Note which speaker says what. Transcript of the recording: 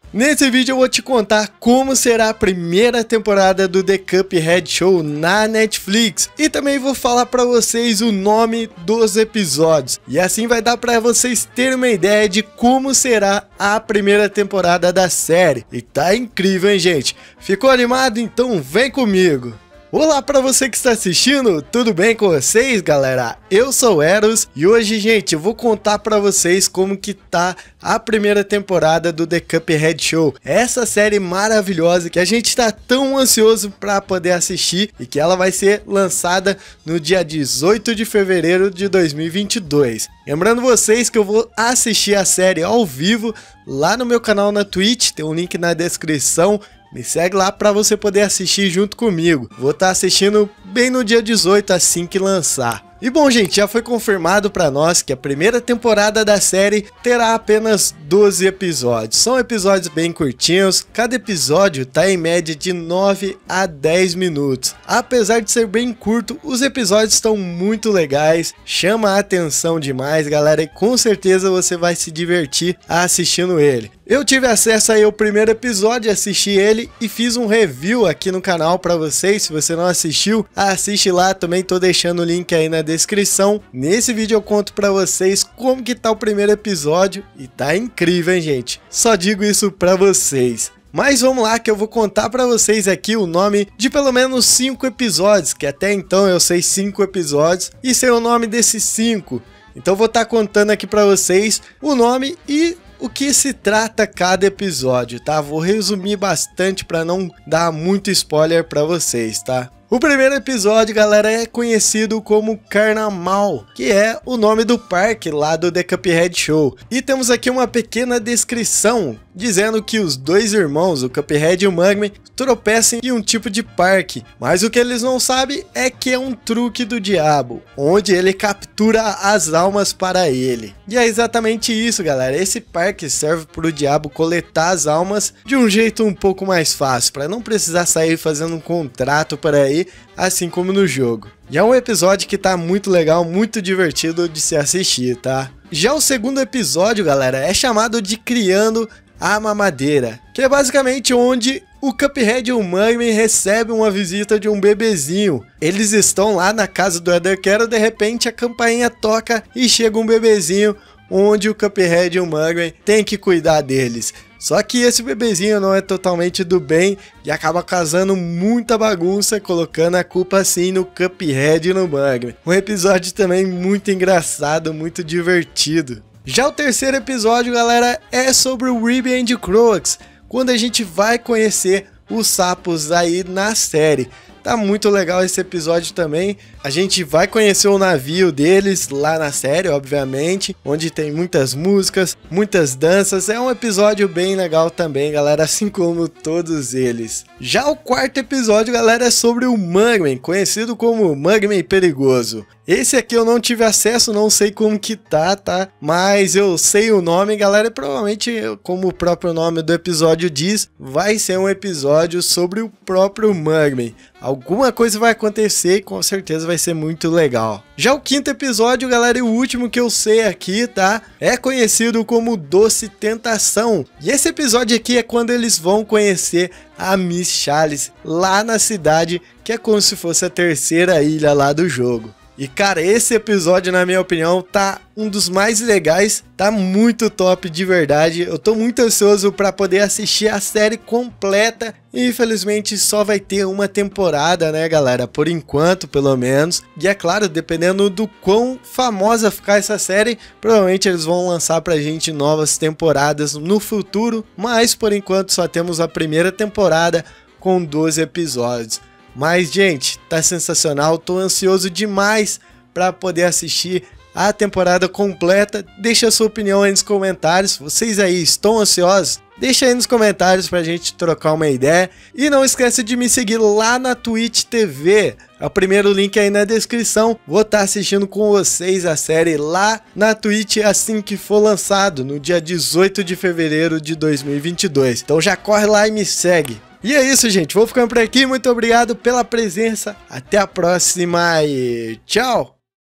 Speaker 1: Nesse vídeo eu vou te contar como será a primeira temporada do The Cuphead Show na Netflix e também vou falar para vocês o nome dos episódios e assim vai dar para vocês terem uma ideia de como será a primeira temporada da série. E tá incrível, hein, gente? Ficou animado? Então vem comigo! Olá para você que está assistindo, tudo bem com vocês, galera? Eu sou o Eros e hoje, gente, eu vou contar para vocês como que tá a primeira temporada do The Cuphead Show. Essa série maravilhosa que a gente tá tão ansioso para poder assistir e que ela vai ser lançada no dia 18 de fevereiro de 2022. Lembrando vocês que eu vou assistir a série ao vivo lá no meu canal na Twitch, tem um link na descrição. Me segue lá para você poder assistir junto comigo. Vou estar assistindo bem no dia 18 assim que lançar. E bom, gente, já foi confirmado para nós que a primeira temporada da série terá apenas 12 episódios. São episódios bem curtinhos, cada episódio tá em média de 9 a 10 minutos. Apesar de ser bem curto, os episódios estão muito legais, chama a atenção demais, galera, e com certeza você vai se divertir assistindo ele. Eu tive acesso aí ao primeiro episódio, assisti ele e fiz um review aqui no canal para vocês. Se você não assistiu, assiste lá, também tô deixando o link aí na descrição. Nesse vídeo eu conto para vocês como que tá o primeiro episódio e tá incrível, hein, gente? Só digo isso para vocês. Mas vamos lá que eu vou contar para vocês aqui o nome de pelo menos 5 episódios, que até então eu sei 5 episódios e sei o nome desses 5. Então vou estar contando aqui para vocês o nome e o que se trata cada episódio, tá? Vou resumir bastante para não dar muito spoiler para vocês, tá? O primeiro episódio, galera, é conhecido como Carnaval, que é o nome do parque lá do The Cuphead Show. E temos aqui uma pequena descrição dizendo que os dois irmãos, o Cuphead e o Mugman, tropeçam em um tipo de parque. Mas o que eles não sabem é que é um truque do diabo, onde ele captura as almas para ele. E é exatamente isso, galera. Esse parque serve para o diabo coletar as almas de um jeito um pouco mais fácil, para não precisar sair fazendo um contrato por aí, assim como no jogo. E é um episódio que tá muito legal, muito divertido de se assistir, tá? Já o segundo episódio, galera, é chamado de Criando a Mamadeira, que é basicamente onde o Cuphead e o Mugman recebem uma visita de um bebezinho. Eles estão lá na casa do Ederquero, de repente a campainha toca e chega um bebezinho onde o Cuphead e o Mugman têm que cuidar deles. Só que esse bebezinho não é totalmente do bem e acaba causando muita bagunça, colocando a culpa assim no Cuphead e no Mugman. Um episódio também muito engraçado, muito divertido. Já o terceiro episódio, galera, é sobre o Ribby and Croaks, quando a gente vai conhecer os sapos aí na série. Tá muito legal esse episódio também. A gente vai conhecer o navio deles lá na série, obviamente, onde tem muitas músicas, muitas danças. É um episódio bem legal também, galera, assim como todos eles. Já o quarto episódio, galera, é sobre o Mugman, conhecido como Mugman Perigoso. Esse aqui eu não tive acesso, não sei como que tá? Mas eu sei o nome, galera, e provavelmente, como o próprio nome do episódio diz, vai ser um episódio sobre o próprio Mugman. Alguma coisa vai acontecer e com certeza vai ser muito legal. Já o quinto episódio, galera, e o último que eu sei aqui, tá? É conhecido como Doce Tentação. E esse episódio aqui é quando eles vão conhecer a Miss Chalice lá na cidade, que é como se fosse a terceira ilha lá do jogo. E cara, esse episódio, na minha opinião, tá um dos mais legais, tá muito top de verdade. Eu tô muito ansioso para poder assistir a série completa. Infelizmente só vai ter uma temporada, né, galera? Por enquanto, pelo menos. E é claro, dependendo do quão famosa ficar essa série, provavelmente eles vão lançar pra gente novas temporadas no futuro. Mas por enquanto só temos a primeira temporada com 12 episódios. Mas, gente, tá sensacional, tô ansioso demais para poder assistir a temporada completa. Deixa a sua opinião aí nos comentários, vocês aí estão ansiosos? Deixa aí nos comentários pra gente trocar uma ideia. E não esquece de me seguir lá na Twitch TV. É o primeiro link aí na descrição. Vou estar assistindo com vocês a série lá na Twitch assim que for lançado, no dia 18 de fevereiro de 2022. Então já corre lá e me segue. E é isso, gente. Vou ficando por aqui. Muito obrigado pela presença. Até a próxima e tchau!